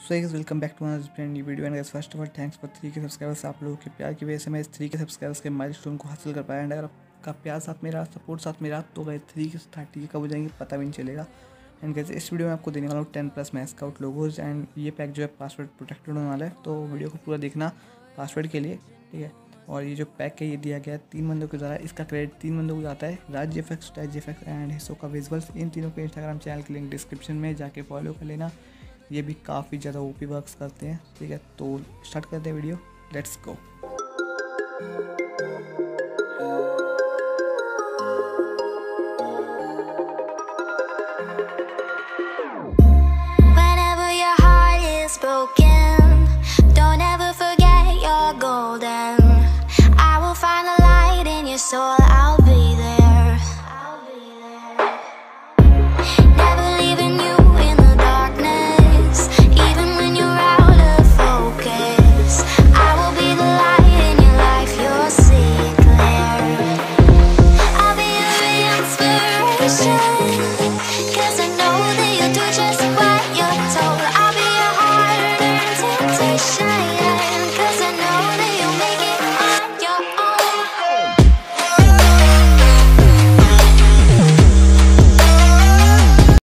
So guys welcome back to another brand new video and guys first of all thanks for 3 K subscribers. आप लोगों के प्यार की वजह से मैं इस 3 के सब्सक्राइबर्स के माइलस्टोन को हासिल कर पाया। एंड अगर आपका प्यार साथ मेरा सपोर्ट साथ मेरा तो गाइस 3 के 30 कब हो जाएंगे पता भी नहीं चलेगा। एंड गाइस इस वीडियो में आपको देने वाला हूँ 10+ मैक्स स्काउट लोगोज एंड ये पैक जो है पासवर्ड प्रोटेक्टेड होने वाला है, तो वीडियो को पूरा देखना पासवर्ड के लिए, ठीक है। और ये जो पैक है ये दिया गया है 3 बंदों के द्वारा। इसका क्रेडिट 3 बंदों को जाता है, Raj GFX, Taz GFX and Hisoka visuals. इन तीनों के इंस्टाग्राम चैनल की लिंक डिस्क्रिप्शन में जाके फॉलो कर लेना। ये भी काफ़ी ज़्यादा ओपी वर्क्स करते हैं, ठीक है। तो स्टार्ट करते हैं वीडियो, लेट्स गो।